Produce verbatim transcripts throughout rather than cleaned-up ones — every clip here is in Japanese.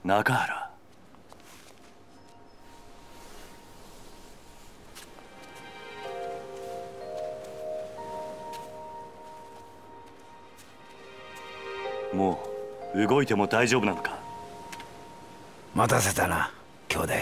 中原。もう動いても大丈夫なのか？ 待たせたな、兄弟。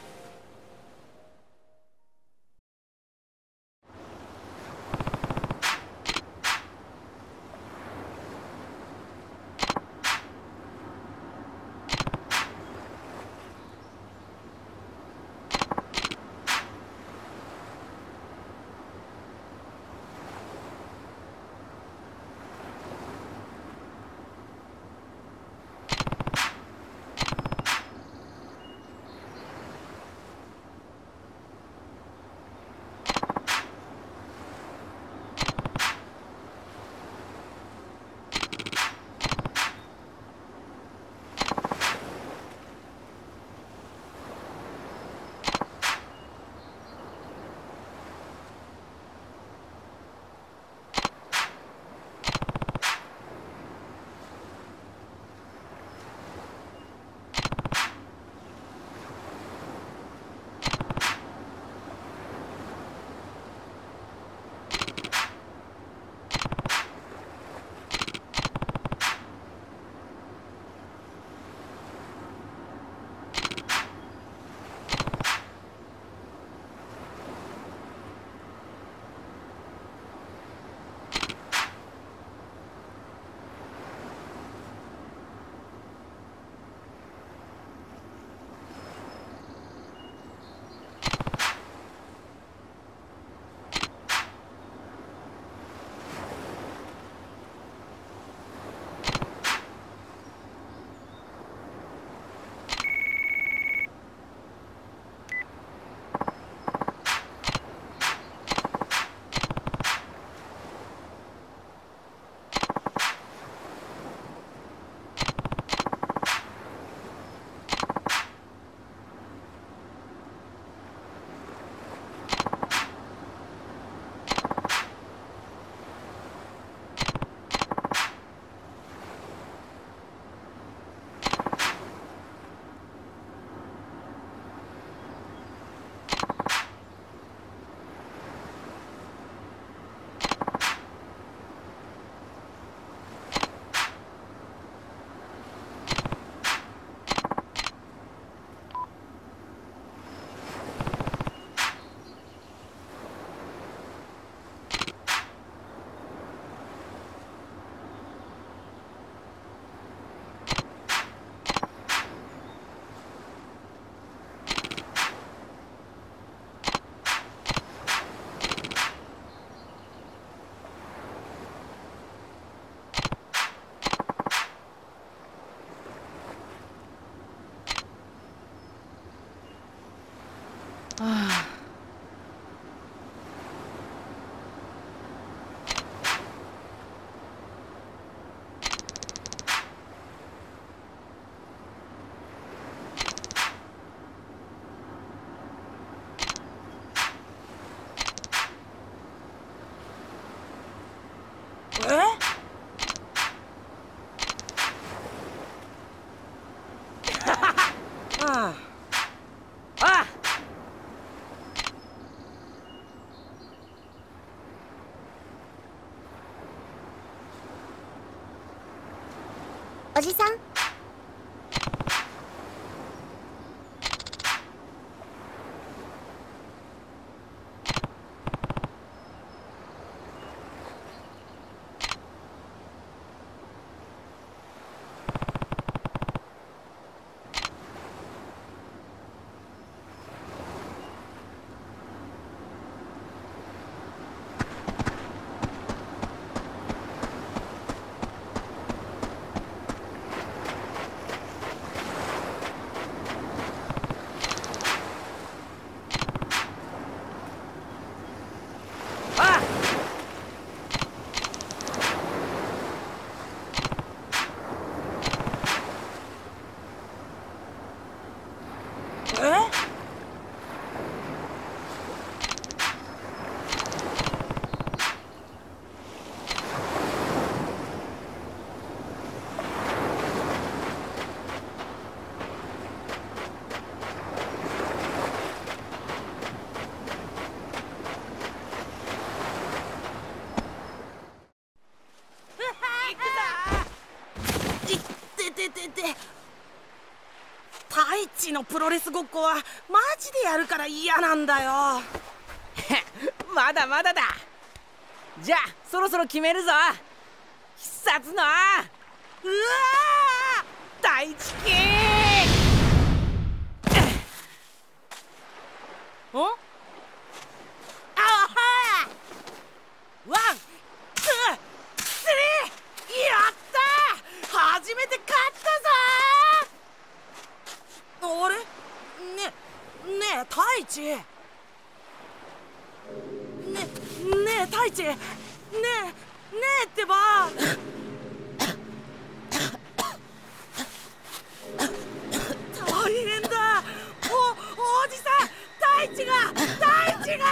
あああおじさん。 いってててて。太一のプロレスごっこはマジでやるから嫌なんだよ。まだまだだ。じゃあそろそろ決めるぞ。必殺のうわー太一キーんあはワンツースリーやったー初めて勝ったぞー。あれねねえ太一ねねえ太一ねえねえってば大変だ。おおじさん太一が太一が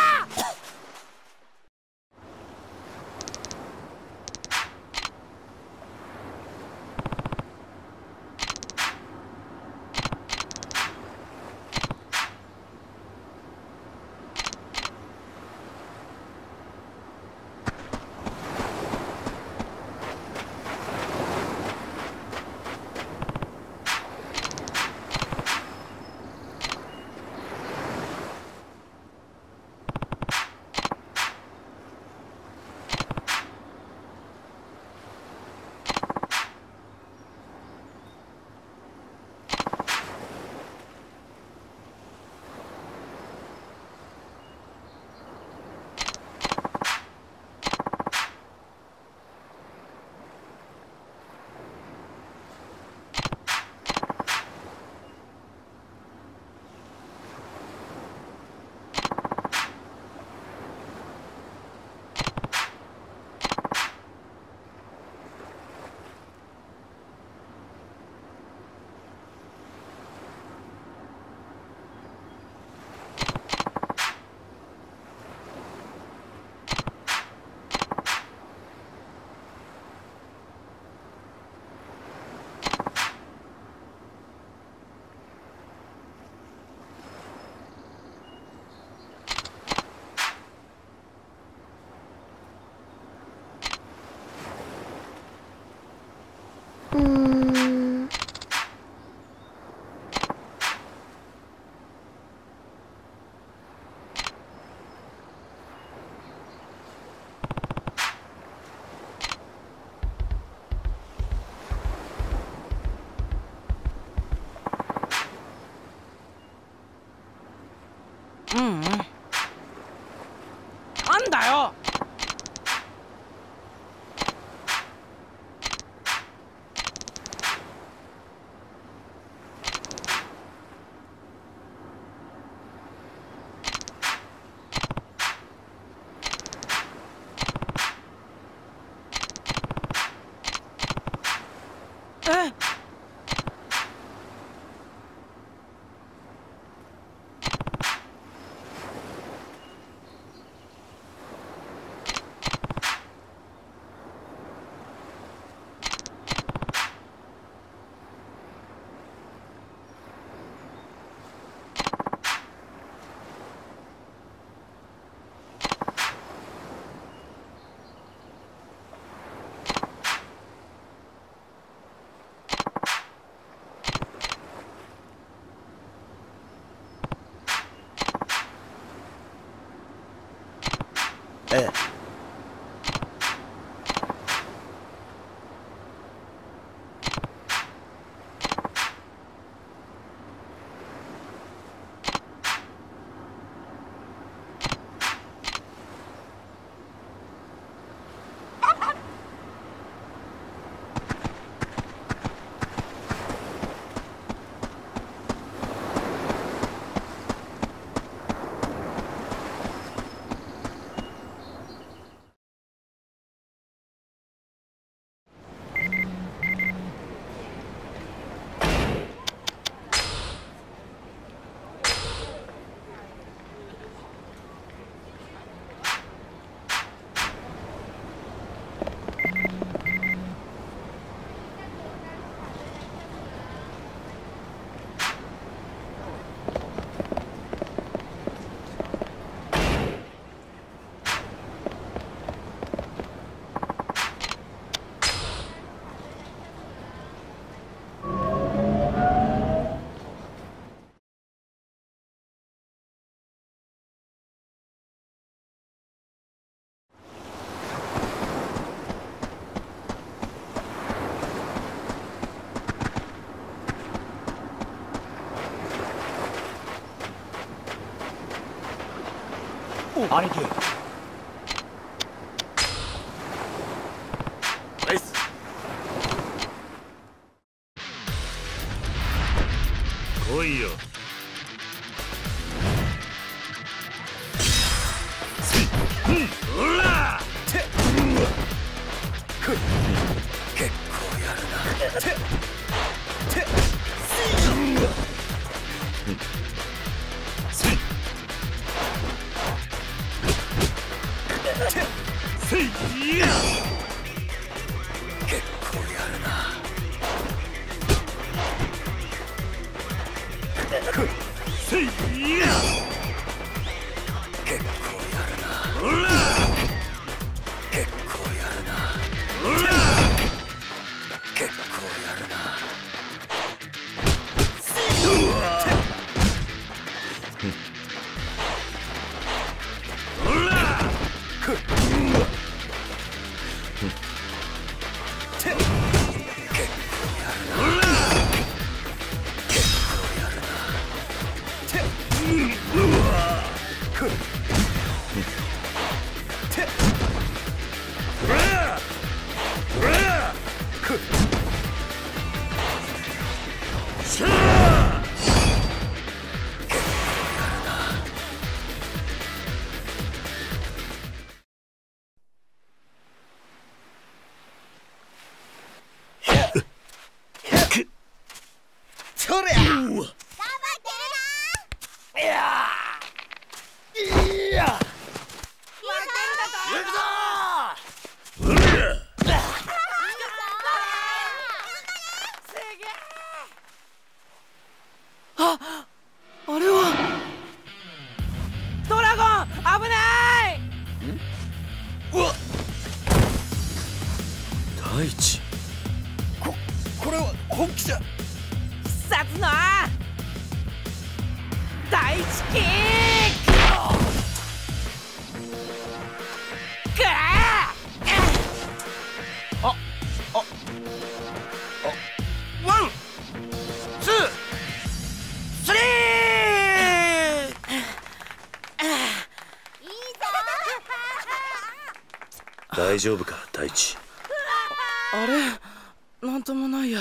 うーんうんうんなんだよ。えええ。 兄貴。 ナイス。来いよ。ほら。 結構やるな。 せいや。 結構やるな。 せいや。 結構やるな。 ほら。 結構やるな。 ほら。 結構やるな。 ほら。 そりゃ。 頑張ってるな。 いやー。いや。 行くぞ。 あ、あれはドラゴン、危ない。 うわっ。大地。ここれは本気じゃ。 必殺の大地キック。くらー。あ、あ、あ、ワン、ツー、スリー。 いいぞ。 大丈夫か大地。 あれ、なんともないや。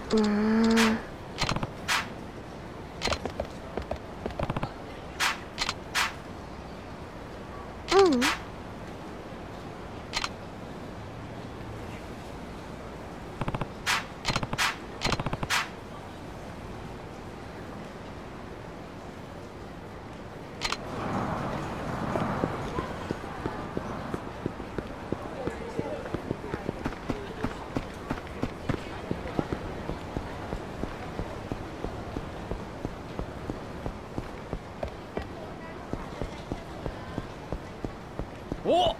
うーん。うん。 おっ、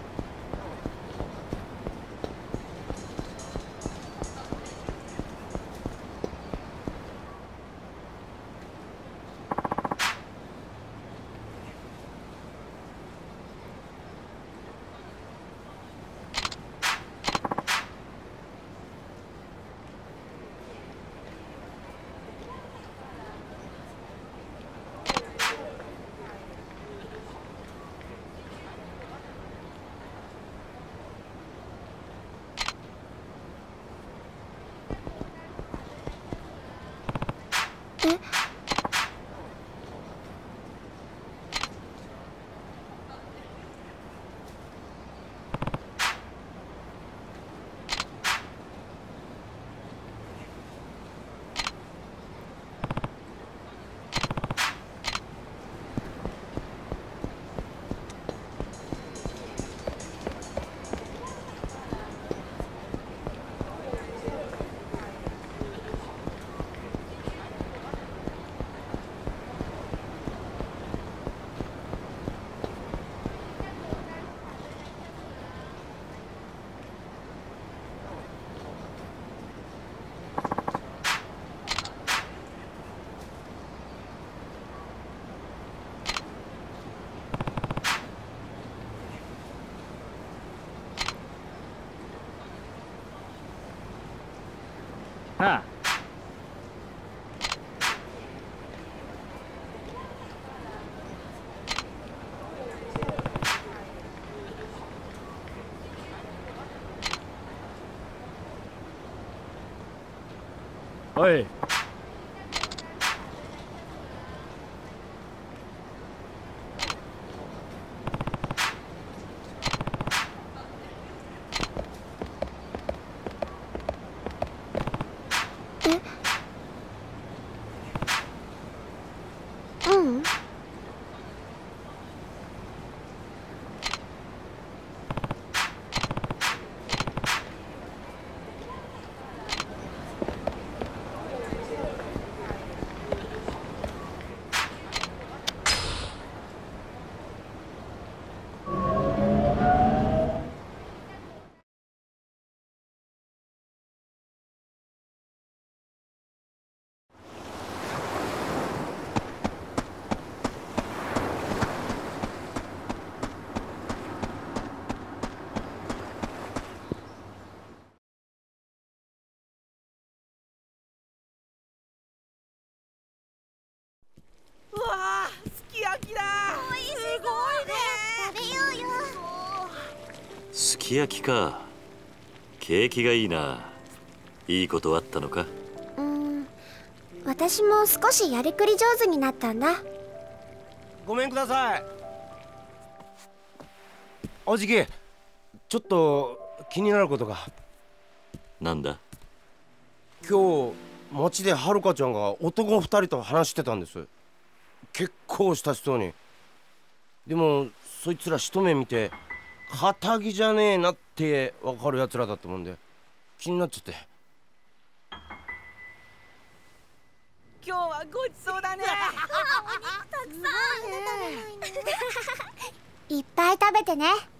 はあ。おい。 うん。 うわあ、すき焼きだ。 おいしそう。 すごいね。 食べようよ。 すき焼きか。景気がいいな。いいことあったのか。 うーん。私も少しやりくり上手になったんだ。 ごめんください。おじき、ちょっと気になることが。 なんだ。 今日街ではるかちゃんが男二人と話してたんです。結構親しそうに。でもそいつら一目見て堅気じゃねえなって分かるやつらだったもんで気になっちゃって。 今日はごちそうだね。 お肉たくさん。 いっぱい食べてね。